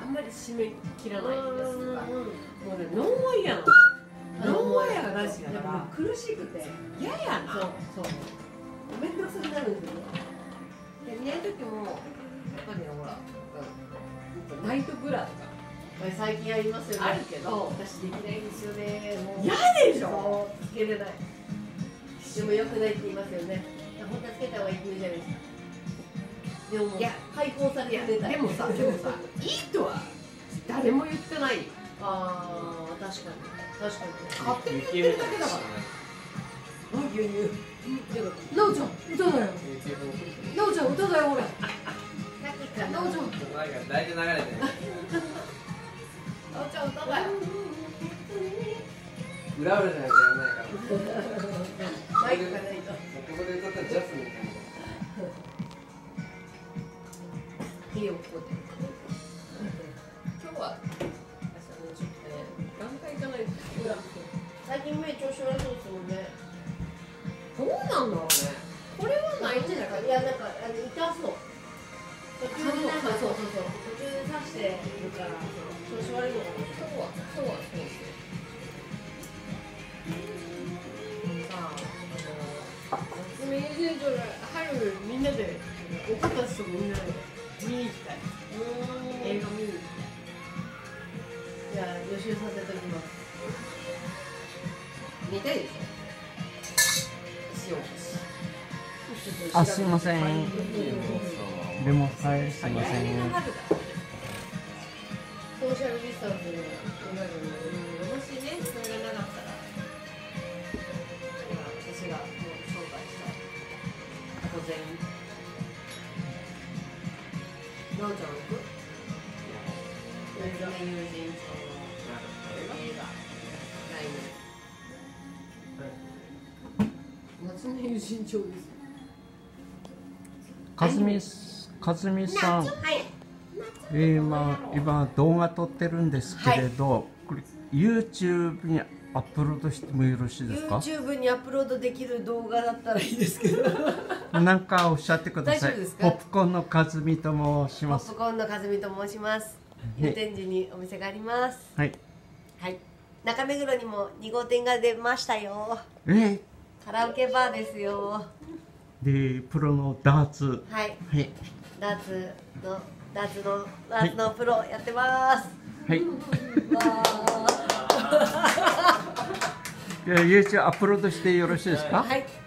んまり締め切らないやつとか、もうねノンワイヤーのノンワイヤーが大好きだから苦しくて嫌やな。そう面倒くさくなるんですよ。で寝る時もやっぱりほらナイトブラとか最近ありますよね。 あるけど私できないんですよね。もう嫌でしょ。 つけれない。でも良くないって言いますよね。本当はつけた方がいいじゃないですか。でも解放されて出たい。 でもさいいとは誰も言ってないよ。 ああ、確かに勝手に言ってるだけだから。牛乳。なおちゃん歌だよ。なおちゃん歌だよほら。なおちゃん。 大事流れてる。 なおちゃん歌だよ。 裏裏じゃないとやらないから。 マイクがないと。 ここで歌ったらジャスミンみたいな。 いいよここで。今日はちょっとね段階じゃないですか。 最近目調子悪そうですもんね。 どうなんだろうね。これはないんじゃないか。 いやなんか痛そう。途中でなんか途中で刺してるから調子悪いのかな。 そうですね。さあ夏目友人と春みんなでお子たちとみんなで見に行きたい。映画見に行きたい。 じゃあ予習させておきます。 見たいでしょ。 あ、すいません。でも、はい、すいません。 ソーシャルディスタンスにもしね、それがなかったら、私がもう紹介した午前。なおちゃん行く？夏目友人と映画来年。夏目友人帳です。 かずみさん、今動画撮ってるんですけれど、これ YouTube にアップロードしてもよろしいですか？ YouTube にアップロードできる動画だったらいいですけど。 なんかおっしゃってください。 大丈夫ですか？ ポップコーンのかずみと申します。 ポップコーンのかずみと申します。祐天寺にお店があります。 はい。 はい。中目黒にも2号店が出ましたよ。カラオケバーですよ。 で、プロのダーツ。 はい。 はい。 ダーツのプロやってます。 はい。 わー。 YouTube アップロードしてよろしいですか？ はい。